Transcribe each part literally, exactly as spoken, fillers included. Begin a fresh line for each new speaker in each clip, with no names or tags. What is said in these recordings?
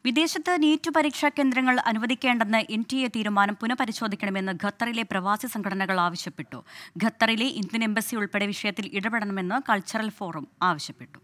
വിദേശത്ത് നീറ്റ് പരീക്ഷാ കേന്ദ്രങ്ങൾ അനുവദിക്കേണ്ടെന്ന് എൻ ടി എ തീരുമാനം പുനഃപരിശോധിക്കണമെന്ന് ഖത്തറിലെ പ്രവാസി സംഘടനകൾ ആവശ്യപ്പെട്ടു. ഖത്തറിലെ ഇന്ത്യൻ എംബസി ഉൾപ്പെടെ വിഷയത്തിൽ ഇടപെടണമെന്ന് കൾച്ചറൽ ഫോറം ആവശ്യപ്പെട്ടു.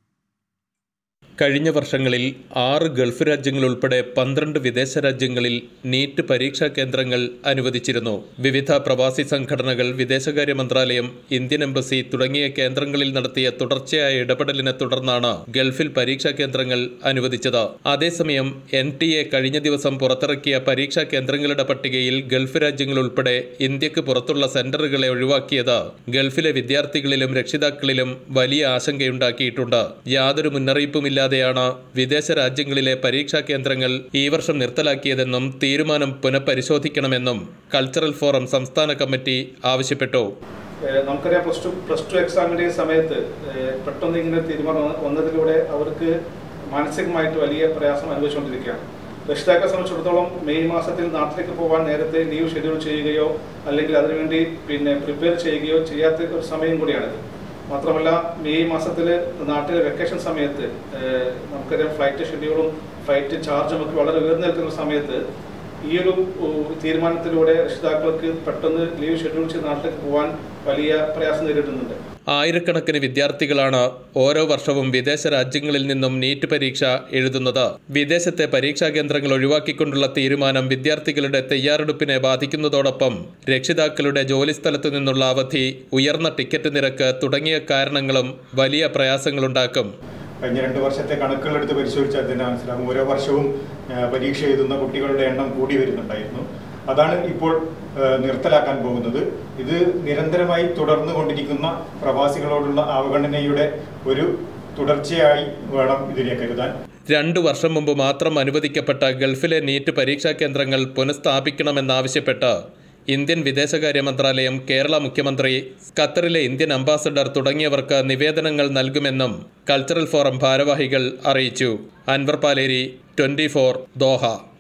കഴിഞ്ഞ വർഷങ്ങളിൽ ആറ് ഗൾഫ് രാജ്യങ്ങൾ ഉൾപ്പെടെ പന്ത്രണ്ട് വിദേശ രാജ്യങ്ങളിൽ നീറ്റ് പരീക്ഷാ കേന്ദ്രങ്ങൾ അനുവദിച്ചിരുന്നു. വിവിധ പ്രവാസി സംഘടനകൾ, വിദേശകാര്യ മന്ത്രാലയം, ഇന്ത്യൻ എംബസി തുടങ്ങിയ കേന്ദ്രങ്ങളിൽ നടത്തിയ തുടർച്ചയായ ഇടപെടലിനെ തുടർന്നാണ് ഗൾഫിൽ പരീക്ഷാ കേന്ദ്രങ്ങൾ അനുവദിച്ചത്. അതേസമയം എൻ ടി എ കഴിഞ്ഞ ദിവസം പുറത്തിറക്കിയ പരീക്ഷാ കേന്ദ്രങ്ങളുടെ പട്ടികയിൽ ഗൾഫ് രാജ്യങ്ങൾ ഉൾപ്പെടെ ഇന്ത്യക്ക് പുറത്തുള്ള സെന്ററുകളെ ഒഴിവാക്കിയത് ഗൾഫിലെ വിദ്യാർത്ഥികളിലും രക്ഷിതാക്കളിലും വലിയ ആശങ്കയുണ്ടാക്കിയിട്ടുണ്ട്. യാതൊരു മുന്നറിയിപ്പുമില്ല ാണ് വിദേശ രാജ്യങ്ങളിലെ പരീക്ഷാ കേന്ദ്രങ്ങൾ ഈ വർഷം നിർത്തലാക്കിയതെന്നും തീരുമാനം പുനഃപരിശോധിക്കണമെന്നും കൾച്ചറൽ ഫോറം സംസ്ഥാന കമ്മിറ്റി ആവശ്യപ്പെട്ടു.
നമുക്കറിയാം, പ്ലസ് ടു പ്ലസ് ടു എക്സാമിന്റെ സമയത്ത് പെട്ടെന്ന് ഇങ്ങനെ തീരുമാനം വന്നതിലൂടെ അവർക്ക് മാനസികമായിട്ട് വലിയ പ്രയാസം അനുഭവിച്ചുകൊണ്ടിരിക്കുകയാണ്. രക്ഷിതാക്കളെ സംബന്ധിച്ചിടത്തോളം മെയ് മാസത്തിൽ നാട്ടിലേക്ക് പോകാൻ നേരത്തെ ലീവ് ഷെഡ്യൂൾ ചെയ്യുകയോ അല്ലെങ്കിൽ അതിനുവേണ്ടി പിന്നെ പ്രിപ്പയർ ചെയ്യുകയോ ചെയ്യാത്ത ഒരു സമയം കൂടിയാണിത്. മാത്രമല്ല, മെയ് മാസത്തിൽ നാട്ടിലെ വെക്കേഷൻ സമയത്ത് നമുക്കറിയാം ഫ്ലൈറ്റ് ഷെഡ്യൂളും ഫ്ലൈറ്റ് ചാർജും ഒക്കെ വളരെ ഉയർന്നു നിൽക്കുന്ന സമയത്ത് ഈ ഒരു തീരുമാനത്തിലൂടെ രക്ഷിതാക്കൾക്ക് പെട്ടെന്ന് ലീവ് ഷെഡ്യൂൾ ചെയ്ത് നാട്ടിലേക്ക് പോകാൻ വലിയ പ്രയാസം നേരിടുന്നുണ്ട്.
ആയിരക്കണക്കിന് വിദ്യാർത്ഥികളാണ് ഓരോ വർഷവും വിദേശ രാജ്യങ്ങളിൽ നിന്നും നീറ്റ് പരീക്ഷ എഴുതുന്നത്. വിദേശത്തെ പരീക്ഷാ കേന്ദ്രങ്ങൾ ഒഴിവാക്കിക്കൊണ്ടുള്ള തീരുമാനം വിദ്യാർത്ഥികളുടെ തയ്യാറെടുപ്പിനെ ബാധിക്കുന്നതോടൊപ്പം രക്ഷിതാക്കളുടെ ജോലിസ്ഥലത്തു നിന്നുള്ള അവധി, ഉയർന്ന ടിക്കറ്റ് നിരക്ക് തുടങ്ങിയ കാരണങ്ങളും വലിയ പ്രയാസങ്ങളുണ്ടാക്കും.
കഴിഞ്ഞ രണ്ട് വർഷത്തെ കണക്കുകളെടുത്ത് പരിശോധിച്ചാൽ തന്നെ മനസ്സിലാകും, ഓരോ വർഷവും പരീക്ഷ എഴുതുന്ന കുട്ടികളുടെ എണ്ണം കൂടി വരുന്നുണ്ടായിരുന്നു. അതാണ് ഇപ്പോൾ നിർത്തലാക്കാൻ പോകുന്നത്. ഇത് നിരന്തരമായി തുടർന്നു കൊണ്ടിരിക്കുന്ന പ്രവാസികളോടുള്ള അവഗണനയുടെ ഒരു തുടർച്ചയായി വേണം ഇതിനെ കരുതാൻ.
രണ്ടു വർഷം മുമ്പ് മാത്രം അനുവദിക്കപ്പെട്ട ഗൾഫിലെ നീറ്റ് പരീക്ഷാ കേന്ദ്രങ്ങൾ പുനഃസ്ഥാപിക്കണമെന്നാവശ്യപ്പെട്ട് ഇന്ത്യൻ വിദേശകാര്യ മന്ത്രാലയം, കേരള മുഖ്യമന്ത്രി, ഖത്തറിലെ ഇന്ത്യൻ അംബാസഡർ തുടങ്ങിയവർക്ക് നിവേദനങ്ങൾ നൽകുമെന്നും കൾച്ചറൽ ഫോറം ഭാരവാഹികൾ അറിയിച്ചു. Anwar Paleri, twenty four, Doha.